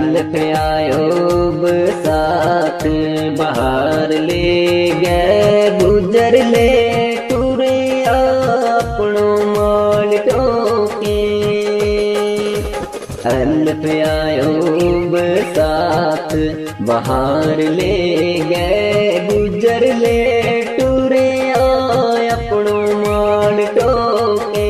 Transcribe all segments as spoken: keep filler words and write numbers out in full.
अल्फ आयोब साथ बाहर ले गए गुजर ले टुरे अपनो माल टोके। अल्फ आयोब साथ बाहर ले गए गुजर ले टुरे अपनो माल टोके।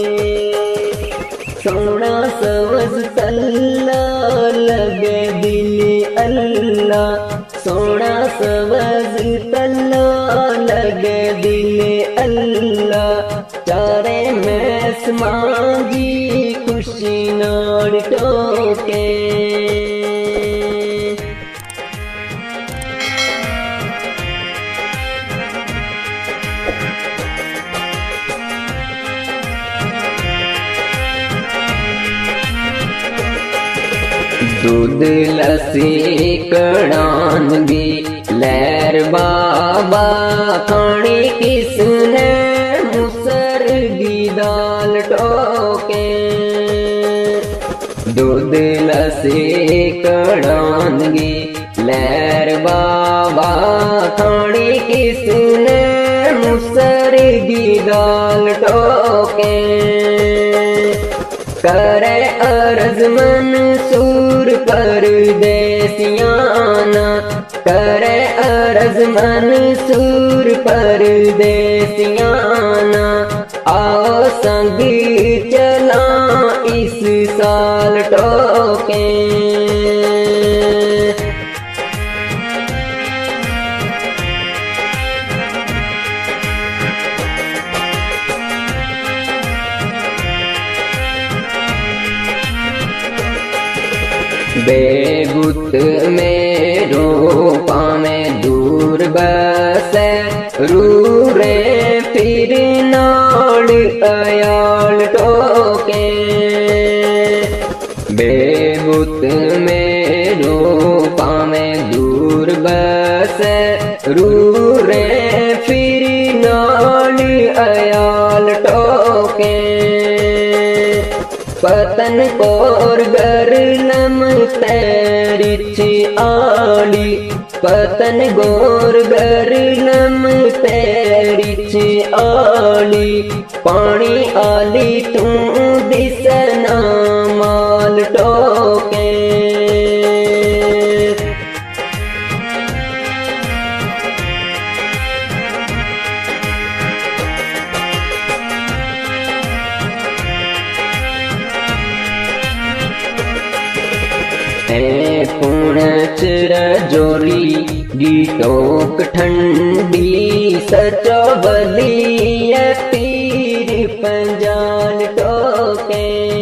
सोना समझ तल्ला लगे दिल अल्लाह, सोना समझ तल्ला लगे दिल अल्लाह। चारे में समाजी खुशी नाड़ टोके। दूध लस्सी कड़ानगी लहर बाबा खानी किसने मुसरगी दाल टोके। दूध लस्सी कड़ानगी लहर बाबा खानी किसने मुसरगी दाल टोके। करे अर्ज मंसूर परदेसियाना, करे अर्ज मंसूर परदेसियाना। आओ संग चला इस साल टोके। बेगुत में रूपा में दूर बसे रूरे फिर नाड़ अयाल टोके। बेगुत में रूपा में दूर बसे रूरे फिर नाड़ अयाल टोके। पतन कोर गर लम तैरिच आली, पतन गोर गर लम तैरिच आली। पानी आली तू दिसना माल टोके। पुणच रजोरी गीटोक ठंडी सचो बली पीर पंजाल टोके।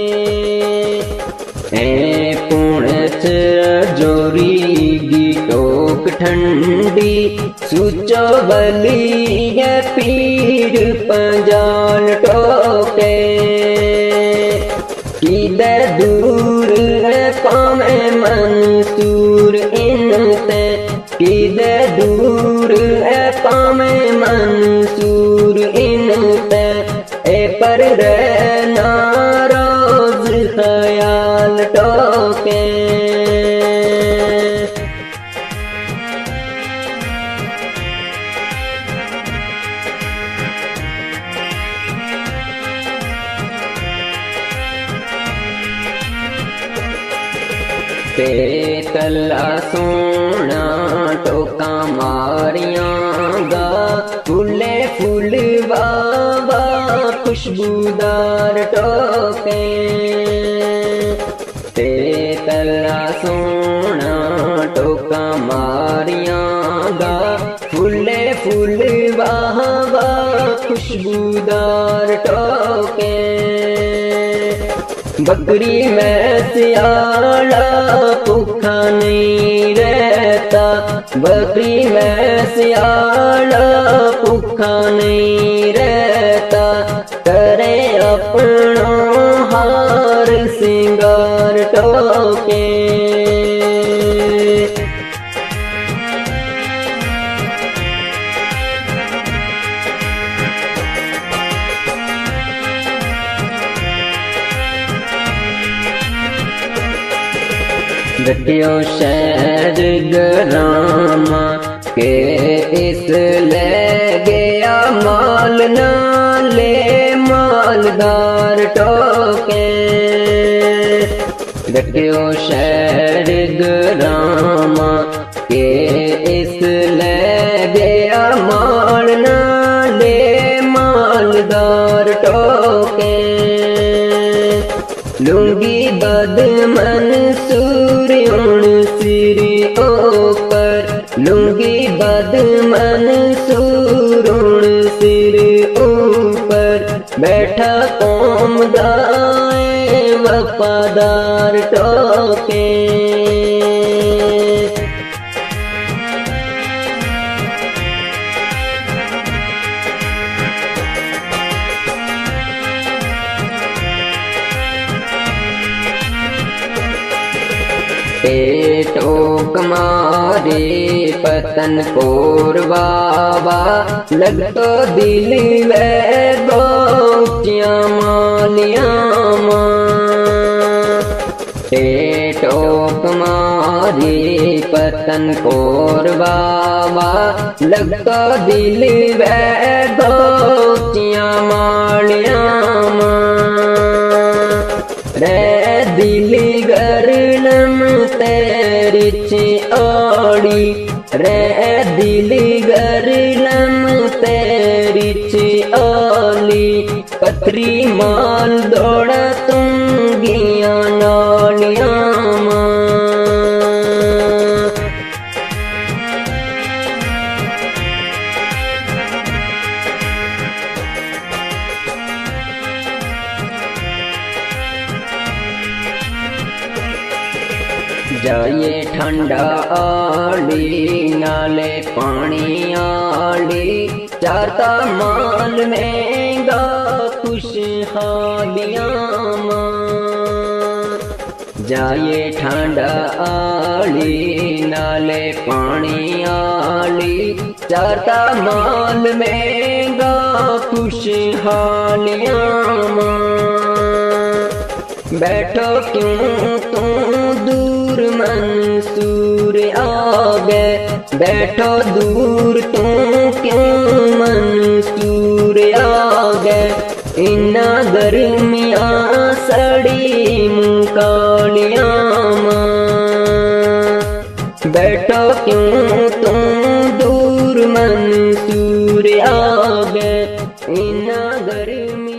पुणच रजोरी गीटोक ठंडी सुचो बली पीर पंजाल टोके। किधर दूर पामे मंसूर इनते, किधर दूर पामे मंसूर इनते। ए पर रहना रोज ख्याल टोके। ते तला सोना टोका मारियां गा फूले फूल बाबा खुशबूदार टोके। ते तला सोना टोका मारियां गा फूले फूल बाबा खुशबूदार टोके। बकरी में सियाला भूखा नहीं रहता, बकरी में सियाला भूखा नहीं रहता। करे अपना हार सिंगार टोके। डटियो शहर ग्रामा के इस ले गया माल ना ले मालदार टोके। डटियो शहर ग्रामा के इस ले गया माल ना ले मालदार टोके। लूंगी बदमन सूर्यों सिरी ऊपर लूंगी बदमन सूरों सिर ऊपर बैठा कौम गाए वफादार टोके। टोक मारे पतन कोर बाबा लग तो दिल वे गोचिया मालिया टोक मारे पतन कोर बाबा लग तो दिल वे गोचिया मालिया रे दिल गरलम तेरिच आड़ी रे दिल गरलम तेरिच आली पथरी माल दौड़ा तुम गिया नालिया जाइए ठंडा आड़ी नाले पानी आड़ी चारता माल महंगा खुशहालियाँ जाइए ठंडा आड़ी नाले पानी आड़ी चारता माल महंगा खुशहालियाँ बैठो क्यों तुम दूर मंसूर आगे बैठो दूर तुम क्यों मंसूर आगे इन्ना गर्मिया सड़ी मुकालिया बैठो क्यों तुम दूर मंसूर आगे इन्ना गर्मी